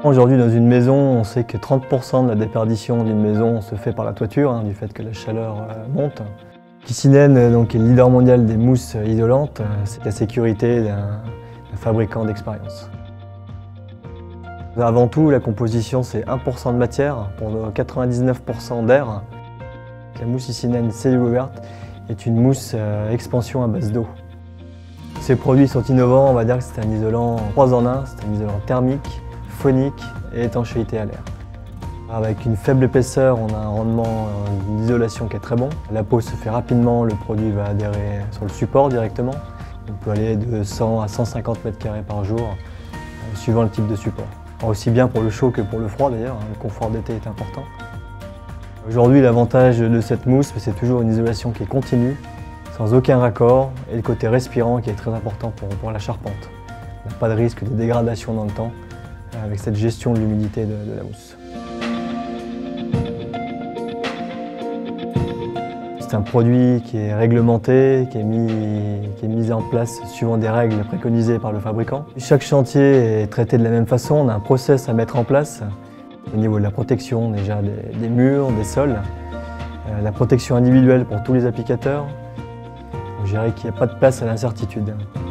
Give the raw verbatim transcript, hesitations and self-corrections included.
Aujourd'hui, dans une maison, on sait que trente pour cent de la déperdition d'une maison se fait par la toiture, hein, du fait que la chaleur euh, monte. Kissinen donc, est le leader mondial des mousses isolantes. C'est la sécurité d'un fabricant d'expérience. Avant tout, la composition, c'est un pour cent de matière pour quatre-vingt-dix-neuf pour cent d'air. La mousse Kissinen cellule ouverte est une mousse euh, expansion à base d'eau. Ces produits sont innovants, on va dire que c'est un isolant trois en un, c'est un isolant thermique, phonique et étanchéité à l'air. Avec une faible épaisseur, on a un rendement d'isolation qui est très bon. La pose se fait rapidement, le produit va adhérer sur le support directement. On peut aller de cent à cent cinquante mètres carrés par jour, euh, suivant le type de support. Aussi bien pour le chaud que pour le froid d'ailleurs, le confort d'été est important. Aujourd'hui, l'avantage de cette mousse, c'est toujours une isolation qui est continue, sans aucun raccord, et le côté respirant qui est très important pour, pour la charpente. On n'a pas de risque de dégradation dans le temps avec cette gestion de l'humidité de, de la mousse. C'est un produit qui est réglementé, qui est, mis, qui est mis en place suivant des règles préconisées par le fabricant. Chaque chantier est traité de la même façon, on a un process à mettre en place au niveau de la protection déjà des, des murs, des sols, euh, la protection individuelle pour tous les applicateurs. Je dirais qu'il n'y a pas de place à l'incertitude.